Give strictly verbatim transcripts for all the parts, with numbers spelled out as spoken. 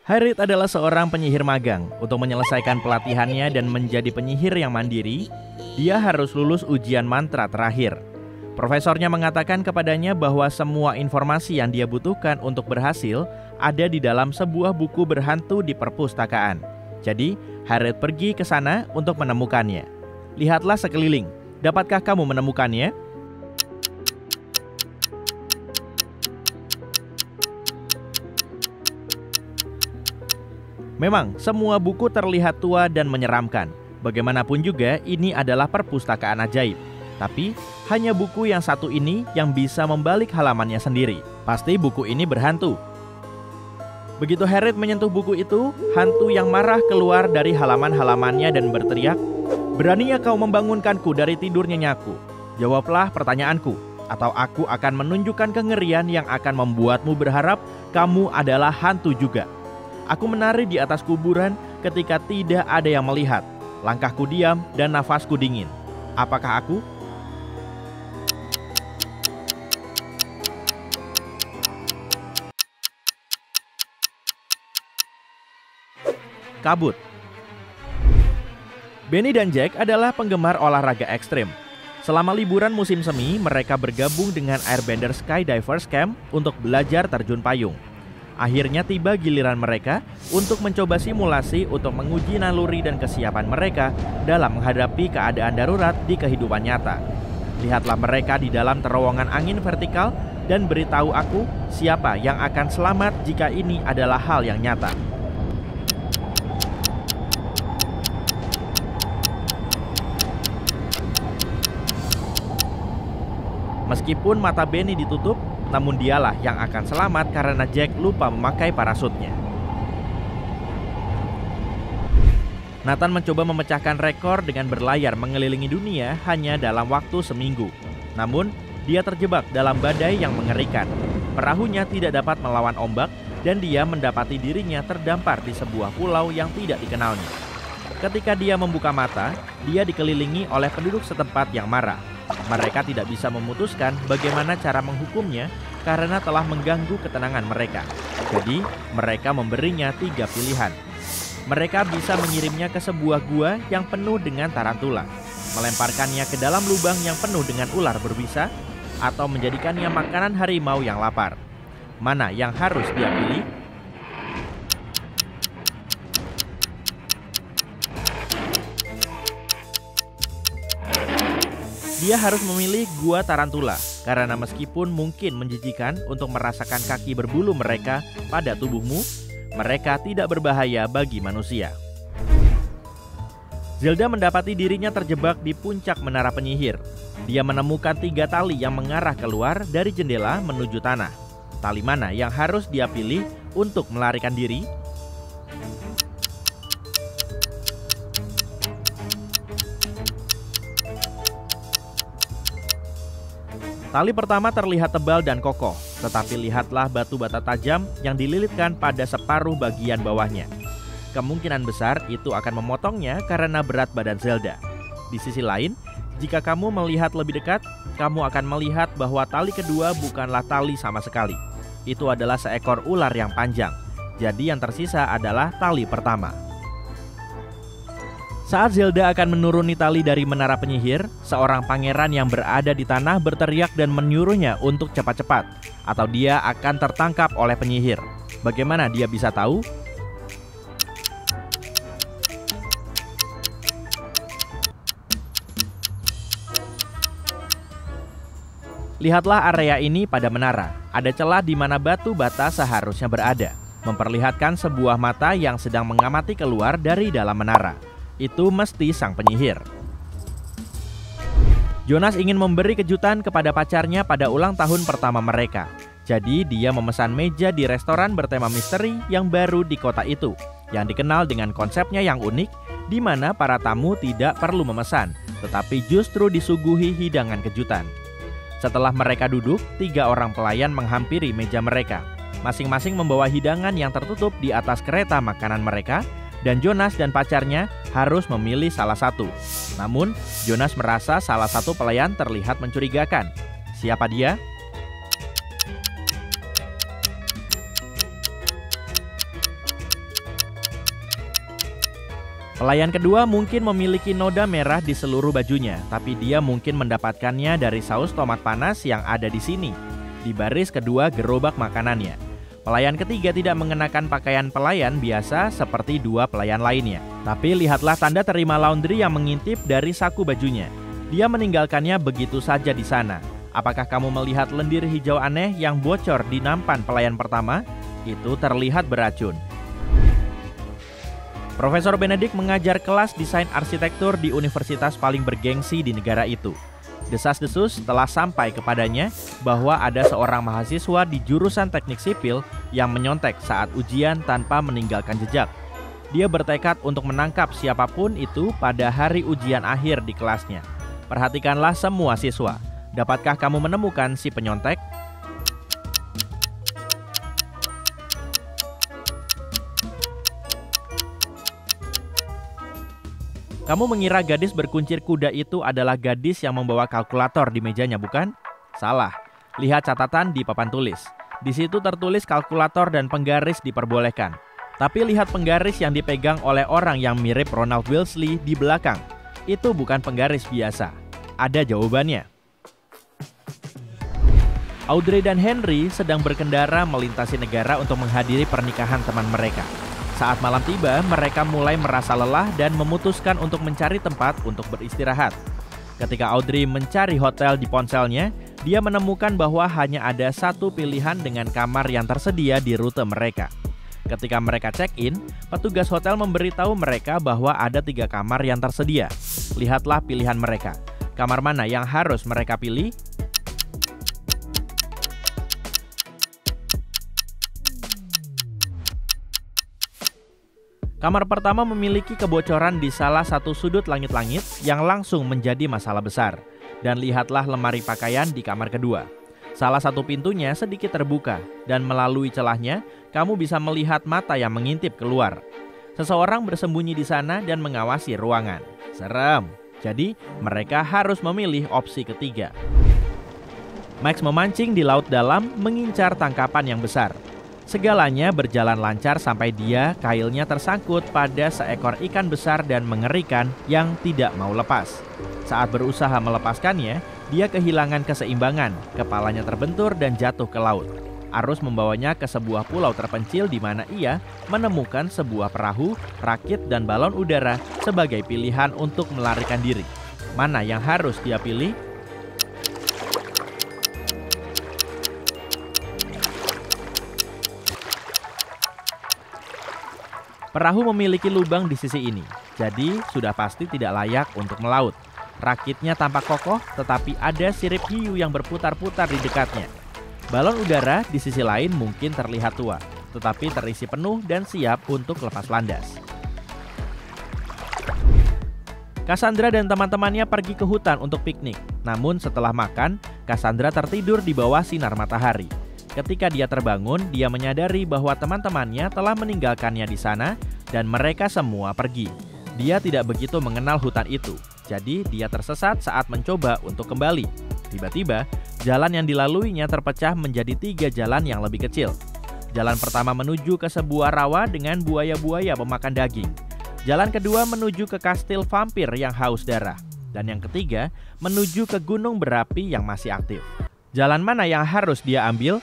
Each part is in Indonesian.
Harriet adalah seorang penyihir magang. Untuk menyelesaikan pelatihannya dan menjadi penyihir yang mandiri, dia harus lulus ujian mantra terakhir. Profesornya mengatakan kepadanya bahwa semua informasi yang dia butuhkan untuk berhasil ada di dalam sebuah buku berhantu di perpustakaan. Jadi, Harriet pergi ke sana untuk menemukannya. Lihatlah sekeliling, dapatkah kamu menemukannya? Memang, semua buku terlihat tua dan menyeramkan. Bagaimanapun juga, ini adalah perpustakaan ajaib. Tapi, hanya buku yang satu ini yang bisa membalik halamannya sendiri. Pasti buku ini berhantu. Begitu Harriet menyentuh buku itu, hantu yang marah keluar dari halaman-halamannya dan berteriak, "Beraninya kau membangunkanku dari tidur nyenyaku? Jawablah pertanyaanku, atau aku akan menunjukkan kengerian yang akan membuatmu berharap kamu adalah hantu juga. Aku menari di atas kuburan ketika tidak ada yang melihat. Langkahku diam dan nafasku dingin. Apakah aku?" Kabut. Benny dan Jack adalah penggemar olahraga ekstrim. Selama liburan musim semi, mereka bergabung dengan Airbender Skydivers Camp untuk belajar terjun payung. Akhirnya tiba giliran mereka untuk mencoba simulasi untuk menguji naluri dan kesiapan mereka dalam menghadapi keadaan darurat di kehidupan nyata. Lihatlah mereka di dalam terowongan angin vertikal dan beritahu aku siapa yang akan selamat jika ini adalah hal yang nyata. Meskipun mata Benny ditutup, namun dialah yang akan selamat karena Jack lupa memakai parasutnya. Nathan mencoba memecahkan rekor dengan berlayar mengelilingi dunia hanya dalam waktu seminggu. Namun, dia terjebak dalam badai yang mengerikan. Perahunya tidak dapat melawan ombak dan dia mendapati dirinya terdampar di sebuah pulau yang tidak dikenalnya. Ketika dia membuka mata, dia dikelilingi oleh penduduk setempat yang marah. Mereka tidak bisa memutuskan bagaimana cara menghukumnya karena telah mengganggu ketenangan mereka. Jadi, mereka memberinya tiga pilihan. Mereka bisa mengirimnya ke sebuah gua yang penuh dengan tarantula, melemparkannya ke dalam lubang yang penuh dengan ular berbisa, atau menjadikannya makanan harimau yang lapar. Mana yang harus dia pilih? Dia harus memilih gua tarantula, karena meskipun mungkin menjijikan untuk merasakan kaki berbulu mereka pada tubuhmu, mereka tidak berbahaya bagi manusia. Zelda mendapati dirinya terjebak di puncak menara penyihir. Dia menemukan tiga tali yang mengarah keluar dari jendela menuju tanah. Tali mana yang harus dia pilih untuk melarikan diri? Tali pertama terlihat tebal dan kokoh, tetapi lihatlah batu bata tajam yang dililitkan pada separuh bagian bawahnya. Kemungkinan besar itu akan memotongnya karena berat badan Zelda. Di sisi lain, jika kamu melihat lebih dekat, kamu akan melihat bahwa tali kedua bukanlah tali sama sekali. Itu adalah seekor ular yang panjang. Jadi yang tersisa adalah tali pertama. Saat Zelda akan menuruni tali dari menara penyihir, seorang pangeran yang berada di tanah berteriak dan menyuruhnya untuk cepat-cepat, atau dia akan tertangkap oleh penyihir. Bagaimana dia bisa tahu? Lihatlah area ini pada menara. Ada celah di mana batu bata seharusnya berada, memperlihatkan sebuah mata yang sedang mengamati keluar dari dalam menara. Itu mesti sang penyihir. Jonas ingin memberi kejutan kepada pacarnya pada ulang tahun pertama mereka. Jadi dia memesan meja di restoran bertema misteri yang baru di kota itu, yang dikenal dengan konsepnya yang unik, di mana para tamu tidak perlu memesan, tetapi justru disuguhi hidangan kejutan. Setelah mereka duduk, tiga orang pelayan menghampiri meja mereka. Masing-masing membawa hidangan yang tertutup di atas kereta makanan mereka, dan Jonas dan pacarnya harus memilih salah satu. Namun, Jonas merasa salah satu pelayan terlihat mencurigakan. Siapa dia? Pelayan kedua mungkin memiliki noda merah di seluruh bajunya, tapi dia mungkin mendapatkannya dari saus tomat panas yang ada di sini, di baris kedua gerobak makanannya. Pelayan ketiga tidak mengenakan pakaian pelayan biasa seperti dua pelayan lainnya. Tapi lihatlah tanda terima laundry yang mengintip dari saku bajunya. Dia meninggalkannya begitu saja di sana. Apakah kamu melihat lendir hijau aneh yang bocor di nampan pelayan pertama? Itu terlihat beracun. Profesor Benedict mengajar kelas desain arsitektur di universitas paling bergengsi di negara itu. Desas-desus telah sampai kepadanya bahwa ada seorang mahasiswa di jurusan teknik sipil yang menyontek saat ujian tanpa meninggalkan jejak. Dia bertekad untuk menangkap siapapun itu pada hari ujian akhir di kelasnya. Perhatikanlah semua siswa. Dapatkah kamu menemukan si penyontek? Kamu mengira gadis berkuncir kuda itu adalah gadis yang membawa kalkulator di mejanya, bukan? Salah. Lihat catatan di papan tulis. Di situ tertulis kalkulator dan penggaris diperbolehkan. Tapi lihat penggaris yang dipegang oleh orang yang mirip Ronald Wellesley di belakang. Itu bukan penggaris biasa. Ada jawabannya. Audrey dan Henry sedang berkendara melintasi negara untuk menghadiri pernikahan teman mereka. Saat malam tiba, mereka mulai merasa lelah dan memutuskan untuk mencari tempat untuk beristirahat. Ketika Audrey mencari hotel di ponselnya, dia menemukan bahwa hanya ada satu pilihan dengan kamar yang tersedia di rute mereka. Ketika mereka check-in, petugas hotel memberitahu mereka bahwa ada tiga kamar yang tersedia. Lihatlah pilihan mereka. Kamar mana yang harus mereka pilih? Kamar pertama memiliki kebocoran di salah satu sudut langit-langit yang langsung menjadi masalah besar. Dan lihatlah lemari pakaian di kamar kedua. Salah satu pintunya sedikit terbuka, dan melalui celahnya, kamu bisa melihat mata yang mengintip keluar. Seseorang bersembunyi di sana dan mengawasi ruangan. Serem. Jadi, mereka harus memilih opsi ketiga. Max memancing di laut dalam, mengincar tangkapan yang besar. Segalanya berjalan lancar sampai dia kailnya tersangkut pada seekor ikan besar dan mengerikan yang tidak mau lepas. Saat berusaha melepaskannya, dia kehilangan keseimbangan, kepalanya terbentur dan jatuh ke laut. Arus membawanya ke sebuah pulau terpencil di mana ia menemukan sebuah perahu, rakit dan balon udara sebagai pilihan untuk melarikan diri. Mana yang harus dia pilih? Perahu memiliki lubang di sisi ini, jadi sudah pasti tidak layak untuk melaut. Rakitnya tampak kokoh, tetapi ada sirip hiu yang berputar-putar di dekatnya. Balon udara di sisi lain mungkin terlihat tua, tetapi terisi penuh dan siap untuk lepas landas. Cassandra dan teman-temannya pergi ke hutan untuk piknik. Namun setelah makan, Cassandra tertidur di bawah sinar matahari. Ketika dia terbangun, dia menyadari bahwa teman-temannya telah meninggalkannya di sana dan mereka semua pergi. Dia tidak begitu mengenal hutan itu, jadi dia tersesat saat mencoba untuk kembali. Tiba-tiba, jalan yang dilaluinya terpecah menjadi tiga jalan yang lebih kecil. Jalan pertama menuju ke sebuah rawa dengan buaya-buaya pemakan daging. Jalan kedua menuju ke kastil vampir yang haus darah. Dan yang ketiga, menuju ke gunung berapi yang masih aktif. Jalan mana yang harus dia ambil?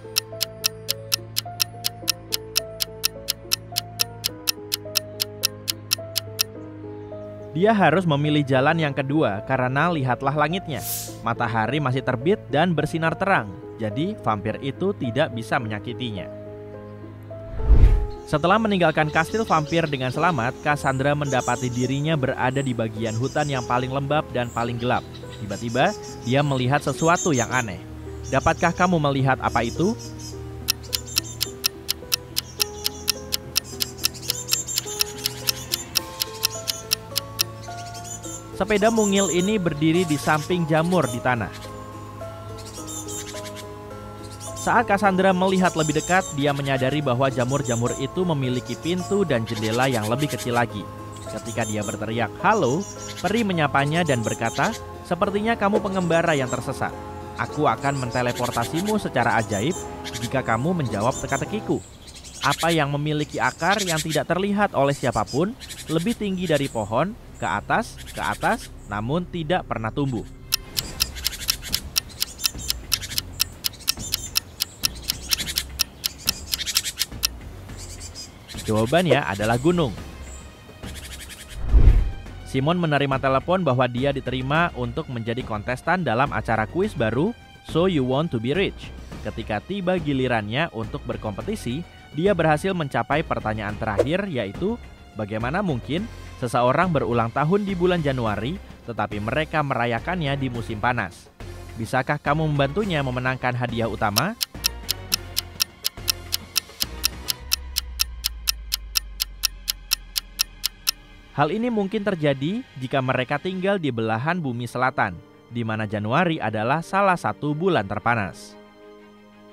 Dia harus memilih jalan yang kedua karena lihatlah langitnya. Matahari masih terbit dan bersinar terang, jadi vampir itu tidak bisa menyakitinya. Setelah meninggalkan kastil vampir dengan selamat, Cassandra mendapati dirinya berada di bagian hutan yang paling lembab dan paling gelap. Tiba-tiba, dia melihat sesuatu yang aneh. Dapatkah kamu melihat apa itu? Sepeda mungil ini berdiri di samping jamur di tanah. Saat Cassandra melihat lebih dekat, dia menyadari bahwa jamur-jamur itu memiliki pintu dan jendela yang lebih kecil lagi. Ketika dia berteriak, "Halo!" peri menyapanya dan berkata, "Sepertinya kamu pengembara yang tersesat. Aku akan menteleportasimu secara ajaib jika kamu menjawab teka-tekiku." Apa yang memiliki akar yang tidak terlihat oleh siapapun, lebih tinggi dari pohon, ke atas, ke atas, namun tidak pernah tumbuh? Jawabannya adalah gunung. Simon menerima telepon bahwa dia diterima untuk menjadi kontestan dalam acara kuis baru So You Want to Be Rich. Ketika tiba gilirannya untuk berkompetisi, dia berhasil mencapai pertanyaan terakhir, yaitu bagaimana mungkin seseorang berulang tahun di bulan Januari tetapi mereka merayakannya di musim panas. Bisakah kamu membantunya memenangkan hadiah utama? Hal ini mungkin terjadi jika mereka tinggal di belahan bumi selatan, di mana Januari adalah salah satu bulan terpanas.